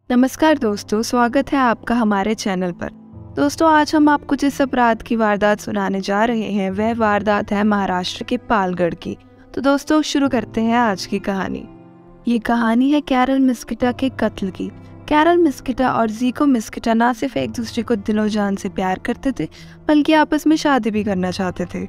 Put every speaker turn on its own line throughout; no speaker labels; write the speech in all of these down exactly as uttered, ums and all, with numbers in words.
नमस्कार दोस्तों, स्वागत है आपका हमारे चैनल पर। दोस्तों, आज हम आपको जिस अपराध की वारदात सुनाने जा रहे हैं वह वारदात है महाराष्ट्र के पालगढ़ की। तो दोस्तों, शुरू करते हैं आज की कहानी। ये कहानी है कैरल मिस्किटा के कत्ल की। कैरल मिस्किटा और ज़ीको मिस्किटा ना सिर्फ एक दूसरे को दिलो जान से प्यार करते थे, बल्कि आपस में शादी भी करना चाहते थे।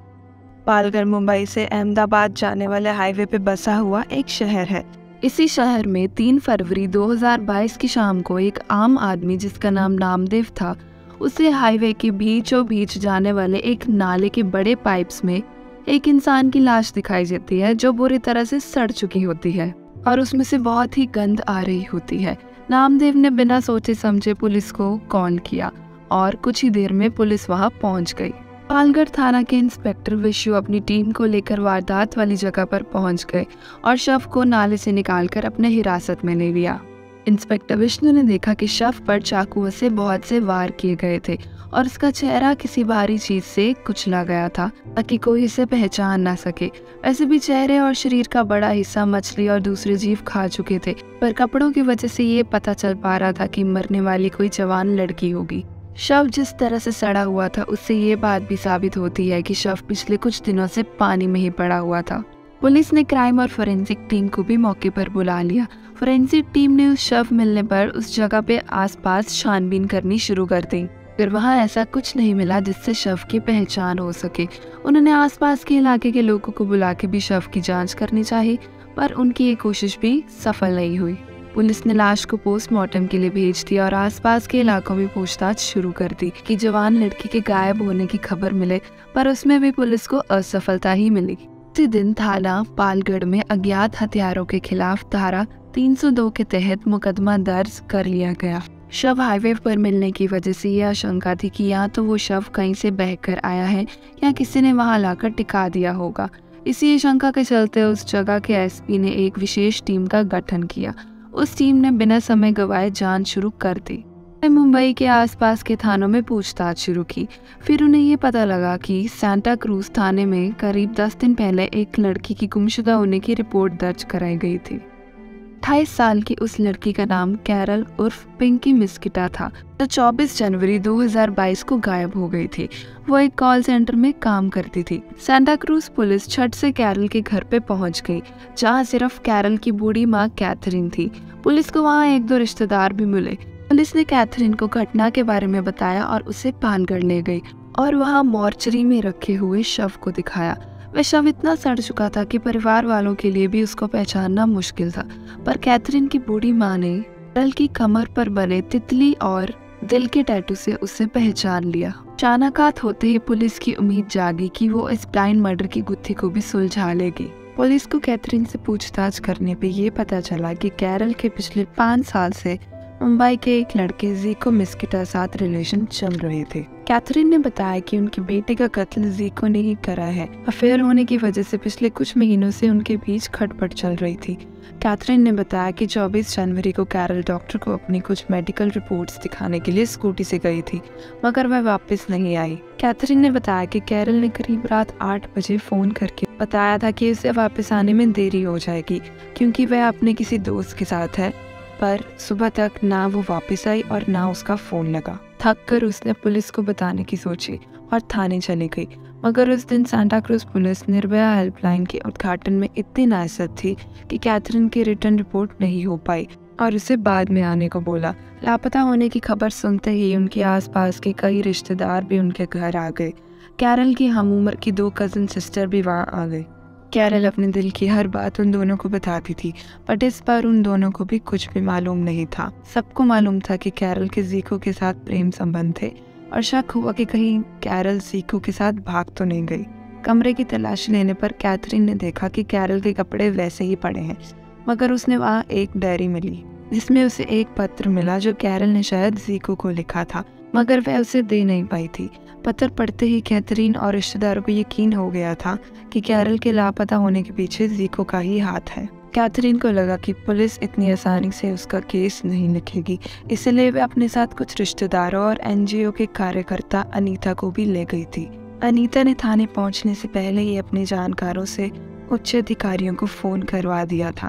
पालगढ़ मुंबई से अहमदाबाद जाने वाले हाईवे पे बसा हुआ एक शहर है। इसी शहर में तीन फरवरी दो हज़ार बाईस की शाम को एक आम आदमी जिसका नाम नामदेव था, उसे हाईवे के बीचों बीच जाने वाले एक नाले के बड़े पाइप्स में एक इंसान की लाश दिखाई देती है जो बुरी तरह से सड़ चुकी होती है और उसमें से बहुत ही गंध आ रही होती है। नामदेव ने बिना सोचे समझे पुलिस को कॉल किया और कुछ ही देर में पुलिस वहां पहुंच गई। पालगढ़ थाना के इंस्पेक्टर विशु अपनी टीम को लेकर वारदात वाली जगह पर पहुंच गए और शव को नाले से निकालकर अपने हिरासत में ले लिया। इंस्पेक्टर विष्णु ने देखा कि शव पर चाकुओं से बहुत से वार किए गए थे और उसका चेहरा किसी भारी चीज से कुचला गया था ताकि कोई इसे पहचान ना सके। वैसे भी चेहरे और शरीर का बड़ा हिस्सा मछली और दूसरे जीव खा चुके थे, पर कपड़ों की वजह से ये पता चल पा रहा था कि मरने वाली कोई जवान लड़की होगी। शव जिस तरह से सड़ा हुआ था उससे ये बात भी साबित होती है कि शव पिछले कुछ दिनों से पानी में ही पड़ा हुआ था। पुलिस ने क्राइम और फोरेंसिक टीम को भी मौके पर बुला लिया। फोरेंसिक टीम ने उस शव मिलने पर उस जगह पे आसपास छानबीन करनी शुरू कर दी, फिर वहां ऐसा कुछ नहीं मिला जिससे शव की पहचान हो सके। उन्होंने आसपास के इलाके के लोगों को बुला के भी शव की जाँच करनी चाहिए, पर उनकी ये कोशिश भी सफल नहीं हुई। पुलिस ने लाश को पोस्टमार्टम के लिए भेज दिया और आसपास के इलाकों में पूछताछ शुरू कर दी कि जवान लड़की के गायब होने की खबर मिले, पर उसमें भी पुलिस को असफलता ही मिली। उसी दिन थाना पालगढ़ में अज्ञात हथियारों के खिलाफ धारा तीन सौ दो के तहत मुकदमा दर्ज कर लिया गया। शव हाईवे पर मिलने की वजह से यह आशंका थी कि या तो वो शव कहीं से बहकर आया है या किसी ने वहां लाकर टिका दिया होगा। इसी आशंका के चलते उस जगह के एसपी ने एक विशेष टीम का गठन किया। उस टीम ने बिना समय गवाए जांच शुरू कर दी। मुंबई के आसपास के थानों में पूछताछ शुरू की। फिर उन्हें ये पता लगा कि सांता क्रूज थाने में करीब दस दिन पहले एक लड़की की गुमशुदा होने की रिपोर्ट दर्ज कराई गई थी। अट्ठाईस साल की उस लड़की का नाम कैरल उर्फ पिंकी मिस्किटा था, जो चौबीस जनवरी दो हज़ार बाईस को गायब हो गई थी। वो एक कॉल सेंटर में काम करती थी। सांता क्रूज पुलिस छठ से कैरल के घर पे पहुंच गई, जहां सिर्फ कैरल की बूढ़ी माँ कैथरीन थी। पुलिस को वहां एक दो रिश्तेदार भी मिले। पुलिस ने कैथरीन को घटना के बारे में बताया और उसे पालगढ़ ले गई और वहां मॉर्चरी में रखे हुए शव को दिखाया। वह शव इतना सड़ चुका था कि परिवार वालों के लिए भी उसको पहचानना मुश्किल था, पर कैथरीन की बूढ़ी माँ ने कैरल की कमर पर बने तितली और दिल के टैटू से उसे पहचान लिया। चाणकात होते ही पुलिस की उम्मीद जागी कि वो इस ब्लाइंड मर्डर की गुत्थी को भी सुलझा लेगी। पुलिस को कैथरीन से पूछताछ करने पे ये पता चला कि कैरल के पिछले पाँच साल से मुंबई के एक लड़के ज़ीको मिस्किटा साथ रिलेशन चल रहे थे। कैथरीन ने बताया कि उनके बेटे का कत्ल ज़ीको ने ही करा है। अफेयर होने की वजह से पिछले कुछ महीनों से उनके बीच खटपट चल रही थी। कैथरीन ने बताया कि चौबीस जनवरी को कैरल डॉक्टर को अपनी कुछ मेडिकल रिपोर्ट्स दिखाने के लिए स्कूटी से गई थी, मगर वह वापस नहीं आई। कैथरीन ने बताया कि कैरल ने करीब रात आठ बजे फोन करके बताया था कि उसे वापस आने में देरी हो जाएगी क्योंकि वह अपने किसी दोस्त के साथ है, पर सुबह तक ना वो वापस आई और ना उसका फोन लगा। थक कर उसने पुलिस को बताने की सोची और थाने चली गई, मगर उस दिन सांता क्रूज पुलिस निर्भया हेल्पलाइन के उद्घाटन में इतनी नासत थी कि कैथरीन की रिटर्न रिपोर्ट नहीं हो पाई और उसे बाद में आने को बोला। लापता होने की खबर सुनते ही उनके आसपास के कई रिश्तेदार भी उनके घर आ गए। कैरल की हम उम्र की दो कजिन सिस्टर भी वहाँ आ गई। कैरल अपने दिल की हर बात उन दोनों को बताती थी, बट इस बार उन दोनों को भी कुछ भी मालूम नहीं था। सबको मालूम था कि कैरल के ज़ीको के साथ प्रेम संबंध थे और शक हुआ कि कहीं कैरल ज़ीको के साथ भाग तो नहीं गई। कमरे की तलाशी लेने पर कैथरीन ने देखा कि कैरल के कपड़े वैसे ही पड़े हैं, मगर उसने वहाँ एक डायरी मिली जिसमें उसे एक पत्र मिला जो कैरल ने शायद ज़ीको को लिखा था, मगर वह उसे दे नहीं पाई थी। पत्र पढ़ते ही कैथरीन और रिश्तेदारों को यकीन हो गया था कि कैरल के लापता होने के पीछे ज़ीको का ही हाथ है। कैथरीन को लगा कि पुलिस इतनी आसानी से उसका केस नहीं लिखेगी, इसलिए वे अपने साथ कुछ रिश्तेदारों और एनजीओ के कार्यकर्ता अनीता को भी ले गई थी। अनीता ने थाने पहुंचने से पहले ही अपने जानकारों से उच्च अधिकारियों को फोन करवा दिया था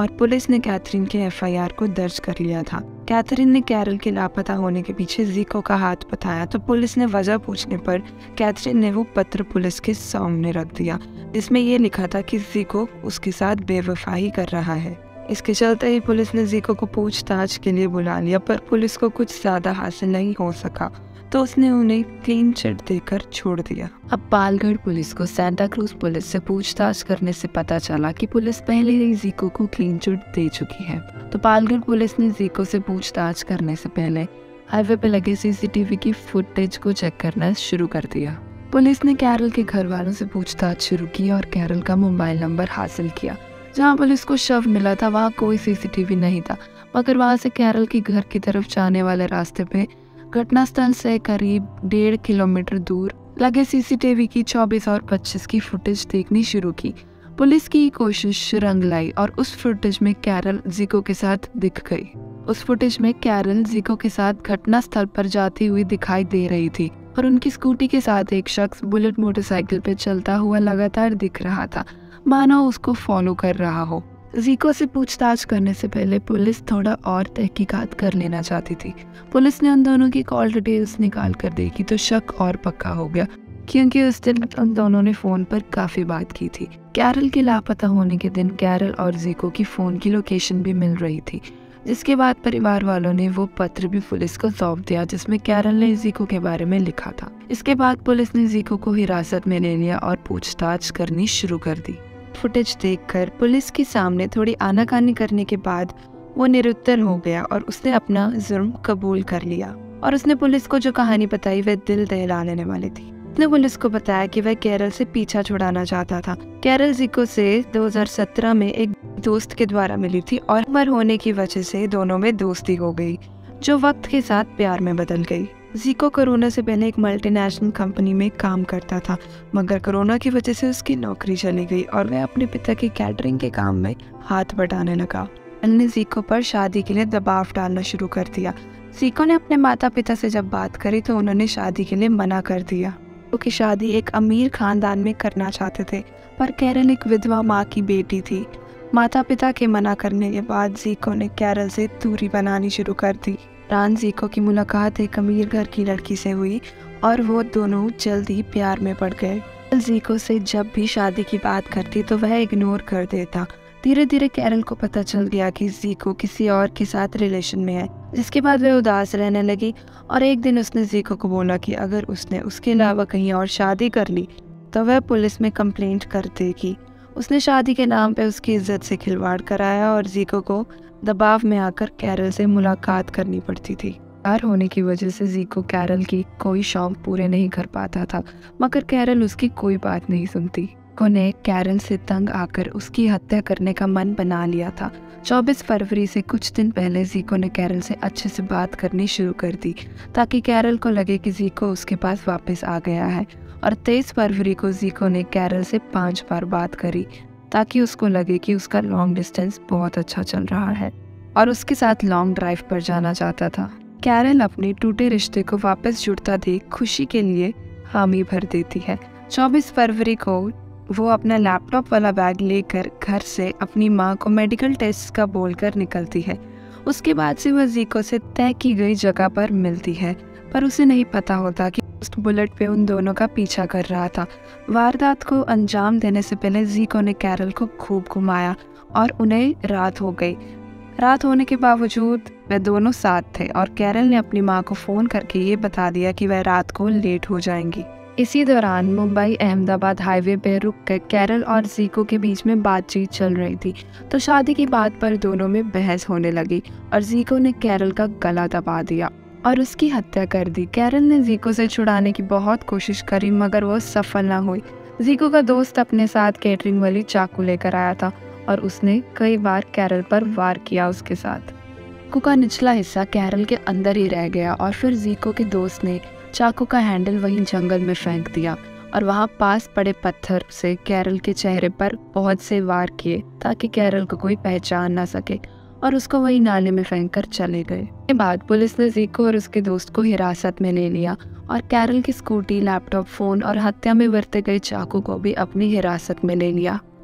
और पुलिस ने कैथरीन के एफ आई आर को दर्ज कर लिया था। कैथरीन ने कैरल के लापता होने के पीछे ज़ीको का हाथ बताया तो पुलिस ने वजह पूछने पर कैथरीन ने वो पत्र पुलिस के सामने रख दिया जिसमें ये लिखा था कि ज़ीको उसके साथ बेवफाई कर रहा है। इसके चलते ही पुलिस ने ज़ीको को पूछताछ के लिए बुला लिया, पर पुलिस को कुछ ज़्यादा हासिल नहीं हो सका तो उसने उन्हें क्लीन चिट देकर छोड़ दिया। अब पालगढ़ पुलिस को सेंटा क्रूज पुलिस से पूछताछ करने से पता चला कि पुलिस पहले ही ज़ीको को क्लीन चिट दे चुकी है। तो पालगढ़ पुलिस ने ज़ीको से पूछताछ करने से पहले हाईवे पे लगे सी सी टी वी की फुटेज को चेक करना शुरू कर दिया। पुलिस ने कैरल के घर वालों से पूछताछ शुरू की और कैरल का मोबाइल नंबर हासिल किया। जहाँ पुलिस को शव मिला था वहाँ कोई सी सी टी वी नहीं था, मगर वहाँ से कैरल के घर की तरफ जाने वाले रास्ते पे घटनास्थल से करीब डेढ़ किलोमीटर दूर लगे सी सी टी वी की चौबीस और पच्चीस की फुटेज देखनी शुरू की। पुलिस की कोशिश रंग लाई और उस फुटेज में कैरल ज़ीको के साथ दिख गई। उस फुटेज में कैरल ज़ीको के साथ घटनास्थल पर जाती हुई दिखाई दे रही थी और उनकी स्कूटी के साथ एक शख्स बुलेट मोटरसाइकिल पे चलता हुआ लगातार दिख रहा था, मानो उसको फॉलो कर रहा हो। ज़ीको से पूछताछ करने से पहले पुलिस थोड़ा और तहकीकात कर लेना चाहती थी। पुलिस ने उन दोनों की कॉल डिटेल्स निकाल कर देखी तो शक और पक्का हो गया, क्योंकि उस दिन उन दोनों ने फ़ोन पर काफ़ी बात की थी। कैरल के लापता होने के दिन कैरल और ज़ीको की फ़ोन की लोकेशन भी मिल रही थी, जिसके बाद परिवार वालों ने वो पत्र भी पुलिस को सौंप दिया जिसमें कैरल ने ज़ीको के बारे में लिखा था। इसके बाद पुलिस ने ज़ीको को हिरासत में ले लिया और पूछताछ करनी शुरू कर दी। फुटेज देखकर पुलिस के सामने थोड़ी आनाकानी करने के बाद वो निरुत्तर हो गया और उसने अपना जुर्म कबूल कर लिया और उसने पुलिस को जो कहानी बताई वह दिल दहला लेने वाली थी। उसने पुलिस को बताया कि वह कैरल से पीछा छुड़ाना चाहता था। कैरल ज़ीको से दो हज़ार सत्रह में एक दोस्त के द्वारा मिली थी और उम्र होने की वजह से दोनों में दोस्ती हो गई, जो वक्त के साथ प्यार में बदल गई। ज़ीको कोरोना से पहले एक मल्टीनेशनल कंपनी में काम करता था, मगर कोरोना की वजह से उसकी नौकरी चली गई और वह अपने पिता के कैटरिंग के काम में हाथ बटाने लगा। ने ज़ीको पर शादी के लिए दबाव डालना शुरू कर दिया। ज़ीको ने अपने माता पिता से जब बात करी तो उन्होंने शादी के लिए मना कर दिया, क्योंकि शादी एक अमीर खानदान में करना चाहते थे, पर कैरल एक विधवा माँ की बेटी थी। माता पिता के मना करने के बाद ज़ीको ने कैरल से दूरी बनानी शुरू कर दी। रान ज़ीको की मुलाकात एक अमीर घर की लड़की से हुई और वो दोनों जल्दी प्यार में पड़ गए। ज़ीको से जब भी शादी की बात करती तो वह इग्नोर कर देता। धीरे धीरे कैरल को पता चल गया कि ज़ीको किसी और के साथ रिलेशन में है, जिसके बाद वह उदास रहने लगी और एक दिन उसने ज़ीको को बोला कि अगर उसने उसके अलावा कहीं और शादी कर ली तो वह पुलिस में कंप्लेंट कर देगी। उसने शादी के नाम पे उसकी इज्जत से खिलवाड़ कराया और ज़ीको को दबाव में आकर कैरल से मुलाकात करनी पड़ती थी। प्यार होने की वजह से ज़ीको कैरल की कोई शौक पूरे नहीं कर पाता था, मगर कैरल उसकी कोई बात नहीं सुनती। उन्हें कैरल से तंग आकर उसकी हत्या करने का मन बना लिया था। चौबीस फरवरी से कुछ दिन पहले ज़ीको ने कैरल से अच्छे से बात करनी शुरू कर दी, ताकि कैरल को लगे कि ज़ीको उसके पास वापस आ गया है। और तेईस फरवरी को ज़ीको ने कैरल से पांच बार बात करी, ताकि उसको लगे कि उसका लॉन्ग डिस्टेंस बहुत अच्छा चल रहा है और उसके साथ लॉन्ग ड्राइव पर जाना चाहता था। कैरल अपने टूटे रिश्ते को वापस जुड़ता देख खुशी के लिए हामी भर देती है। चौबीस फरवरी को वो अपना लैपटॉप वाला बैग लेकर घर से अपनी माँ को मेडिकल टेस्ट का बोलकर निकलती है। उसके बाद से वह ज़ीको से तय की गई जगह पर मिलती है, पर उसे नहीं पता होता कि उस बुलेट पे उन दोनों का पीछा कर रहा था। वारदात को अंजाम देने से पहले ज़ीको ने कैरल को खूब घुमाया और उन्हें रात हो गई। रात होने के बावजूद वे दोनों साथ थे और कैरल ने अपनी माँ को फ़ोन करके ये बता दिया कि वह रात को लेट हो जाएंगी। इसी दौरान मुंबई अहमदाबाद हाईवे पर रुक कर कैरल और ज़ीको के बीच में बातचीत चल रही थी, तो शादी की बात पर दोनों में बहस होने लगी और ज़ीको ने कैरल का गला दबा दिया और उसकी हत्या कर दी। कैरल ने ज़ीको से छुड़ाने की बहुत कोशिश करी, मगर वो सफल ना हुई। ज़ीको का दोस्त अपने साथ कैटरिंग वाली चाकू लेकर आया था और उसने कई बार कैरल पर वार किया उसके साथ। चाकू का निचला हिस्सा कैरल के अंदर ही रह गया और फिर ज़ीको के दोस्त ने चाकू का हैंडल वहीं जंगल में फेंक दिया और वहां पास पड़े पत्थर से कैरल के चेहरे पर बहुत से वार किए, ताकि कैरल को कोई पहचान ना सके, और उसको वही नाले में फेंक कर चले गए। के बाद पुलिस ने ज़ीको और उसके दोस्त को हिरासत में ले लिया और कैरल की स्कूटी, लैपटॉप, फोन और हत्या में बरते गए चाकू को भी अपनी हिरासत में ले लिया।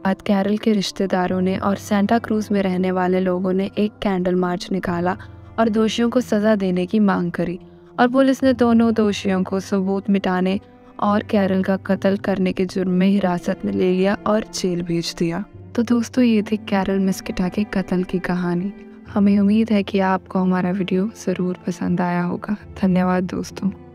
बाद कैरल के रिश्तेदारों ने और सेंटा क्रूज में रहने वाले लोगों ने एक कैंडल मार्च निकाला और दोषियों को सज़ा देने की मांग करी और पुलिस ने दोनों दोषियों को सबूत मिटाने और कैरल का कत्ल करने के जुर्म में हिरासत में ले लिया और जेल भेज दिया। तो दोस्तों, ये थी कैरल मेस्केटा के कत्ल की कहानी। हमें उम्मीद है कि आपको हमारा वीडियो ज़रूर पसंद आया होगा। धन्यवाद दोस्तों।